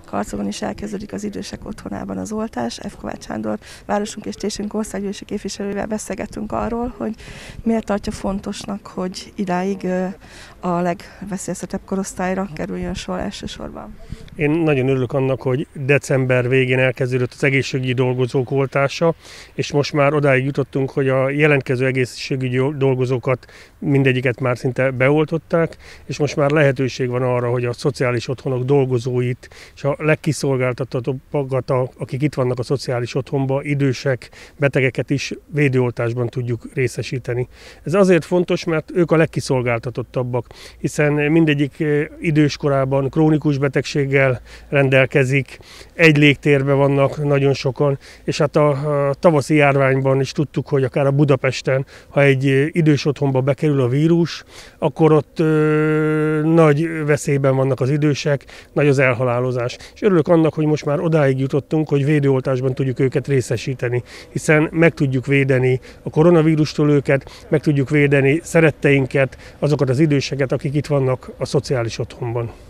Karcogon is elkezdődik az idősek otthonában az oltás. F. Kovács Sándor városunk és tésünk országgyűlési képviselővel beszélgetünk arról, hogy miért tartja fontosnak, hogy idáig a legveszélyeztetebb korosztályra kerüljön sor elsősorban. Én nagyon örülök annak, hogy december végén elkezdődött az egészségügyi dolgozók oltása, és most már odáig jutottunk, hogy a jelentkező egészségügyi dolgozókat mindegyiket már szinte beoltották, és most már lehetőség van arra, hogy a szociális otthonok dolgozóit és a legkiszolgáltatottabbakat, akik itt vannak a szociális otthonban, idősek, betegeket is védőoltásban tudjuk részesíteni. Ez azért fontos, mert ők a legkiszolgáltatottabbak, hiszen mindegyik időskorában krónikus betegséggel rendelkezik, egy légtérben vannak nagyon sokan, és hát a tavaszi járványban is tudtuk, hogy akár a Budapesten, ha egy idős otthonba bekerül a vírus, akkor ott nagy veszélyben vannak az idősek, nagy az elhalálozás. És örülök annak, hogy most már odáig jutottunk, hogy védőoltásban tudjuk őket részesíteni, hiszen meg tudjuk védeni a koronavírustól őket, meg tudjuk védeni szeretteinket, azokat az időseket, akik itt vannak a szociális otthonban.